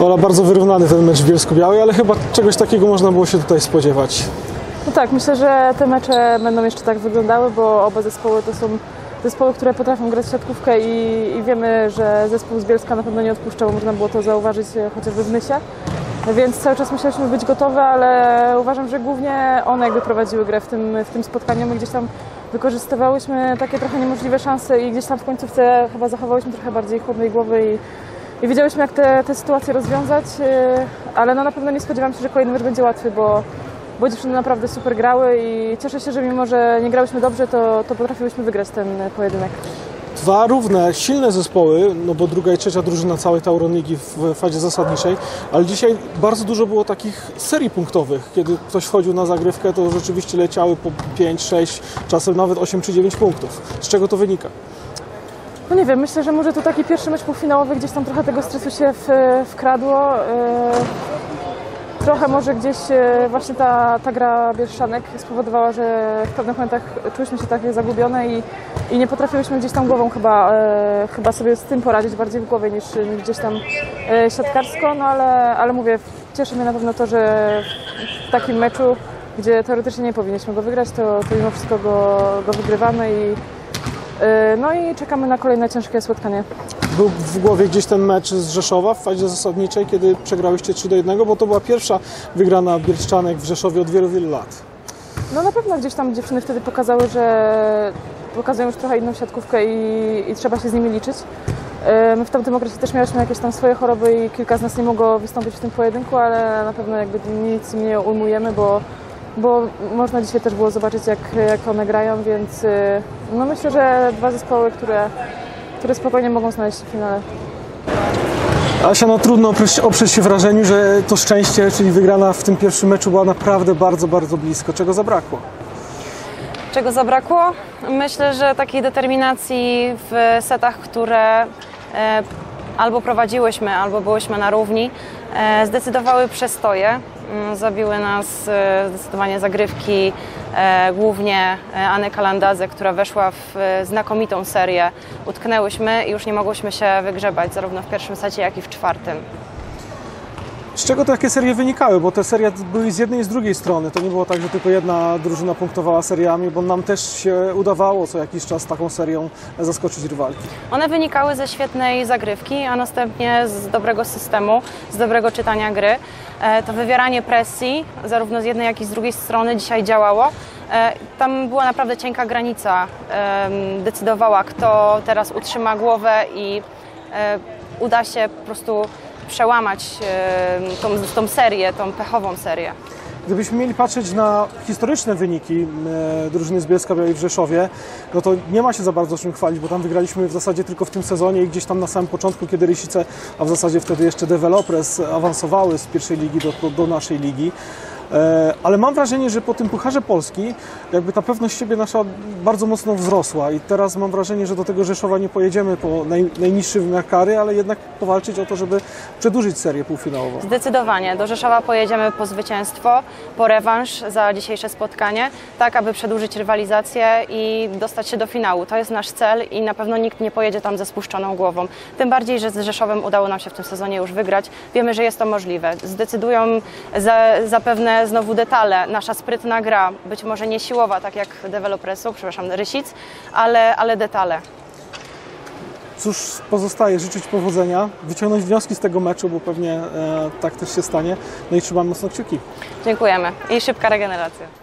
Ola, bardzo wyrównany ten mecz w Bielsku-Białej, ale chyba czegoś takiego można było się tutaj spodziewać. No tak, myślę, że te mecze będą jeszcze tak wyglądały, bo oba zespoły to są zespoły, które potrafią grać w siatkówkę i wiemy, że zespół z Bielska na pewno nie odpuszczał, można było to zauważyć chociażby w Nysie. Więc cały czas musieliśmy być gotowe, ale uważam, że głównie one jakby prowadziły grę w tym spotkaniu. My gdzieś tam wykorzystywałyśmy takie trochę niemożliwe szanse i gdzieś tam w końcówce chyba zachowałyśmy trochę bardziej chłodnej głowy i wiedziałyśmy, jak te sytuacje rozwiązać, ale no na pewno nie spodziewam się, że kolejny mecz będzie łatwy, bo dziewczyny naprawdę super grały i cieszę się, że mimo, że nie grałyśmy dobrze, to potrafiłyśmy wygrać ten pojedynek. Dwa równe, silne zespoły, no bo druga i trzecia drużyna całej Tauron Ligi w fazie zasadniczej, ale dzisiaj bardzo dużo było takich serii punktowych. Kiedy ktoś wchodził na zagrywkę, to rzeczywiście leciały po 5, 6, czasem nawet 8 czy 9 punktów. Z czego to wynika? No nie wiem, myślę, że może to taki pierwszy mecz półfinałowy, gdzieś tam trochę tego stresu się wkradło. Trochę może gdzieś właśnie ta gra Bielszanek spowodowała, że w pewnych momentach czuliśmy się tak zagubione i nie potrafiłyśmy gdzieś tam głową chyba sobie z tym poradzić, bardziej w głowie niż gdzieś tam siatkarsko, no ale mówię, cieszy mnie na pewno to, że w takim meczu, gdzie teoretycznie nie powinniśmy go wygrać, to mimo wszystko go wygrywamy no i czekamy na kolejne ciężkie spotkanie. Był w głowie gdzieś ten mecz z Rzeszowa w fazie zasadniczej, kiedy przegrałyście 3-1, bo to była pierwsza wygrana Bielszczanek w Rzeszowie od wielu, wielu lat. No na pewno gdzieś tam dziewczyny wtedy pokazały, że pokazują już trochę inną siatkówkę i trzeba się z nimi liczyć. My w tamtym okresie też miałyśmy jakieś tam swoje choroby i kilka z nas nie mogło wystąpić w tym pojedynku, ale na pewno jakby nic im nie ujmujemy, bo można dzisiaj też było zobaczyć, jak one grają, więc no myślę, że dwa zespoły, które spokojnie mogą znaleźć się w finale. Asia, no trudno oprzeć się wrażeniu, że to szczęście, czyli wygrana w tym pierwszym meczu była naprawdę bardzo, bardzo blisko. Czego zabrakło? Czego zabrakło? Myślę, że takiej determinacji w setach, które albo prowadziłyśmy, albo byłyśmy na równi, zdecydowały przestoje. Zabiły nas zdecydowanie zagrywki, głównie Anny Kalandadze, która weszła w znakomitą serię. Utknęłyśmy i już nie mogłyśmy się wygrzebać, zarówno w pierwszym secie, jak i w czwartym. Z czego takie serie wynikały? Bo te serie były z jednej i z drugiej strony. To nie było tak, że tylko jedna drużyna punktowała seriami, bo nam też się udawało co jakiś czas taką serią zaskoczyć rywalki. One wynikały ze świetnej zagrywki, a następnie z dobrego systemu, z dobrego czytania gry. To wywieranie presji, zarówno z jednej, jak i z drugiej strony dzisiaj działało. Tam była naprawdę cienka granica. Decydowała, kto teraz utrzyma głowę i uda się po prostu przełamać tą serię, tą pechową serię. Gdybyśmy mieli patrzeć na historyczne wyniki drużyny z Bielska-Białej w Rzeszowie, no to nie ma się za bardzo czym chwalić, bo tam wygraliśmy w zasadzie tylko w tym sezonie i gdzieś tam na samym początku, kiedy Rysice, a w zasadzie wtedy jeszcze Developers awansowały z pierwszej ligi do naszej ligi. Ale mam wrażenie, że po tym Pucharze Polski jakby ta pewność siebie nasza bardzo mocno wzrosła i teraz mam wrażenie, że do tego Rzeszowa nie pojedziemy po najniższy wymiar kary, ale jednak powalczyć o to, żeby przedłużyć serię półfinałową. Zdecydowanie. Do Rzeszowa pojedziemy po zwycięstwo, po rewanż za dzisiejsze spotkanie, tak aby przedłużyć rywalizację i dostać się do finału. To jest nasz cel i na pewno nikt nie pojedzie tam ze spuszczoną głową. Tym bardziej, że z Rzeszowem udało nam się w tym sezonie już wygrać. Wiemy, że jest to możliwe. Zdecydują zapewne znowu detale. Nasza sprytna gra, być może nie siłowa, tak jak Developresu, przepraszam, Rysic, ale detale. Cóż, pozostaje życzyć powodzenia, wyciągnąć wnioski z tego meczu, bo pewnie tak też się stanie. No i trzymam mocno kciuki. Dziękujemy i szybka regeneracja.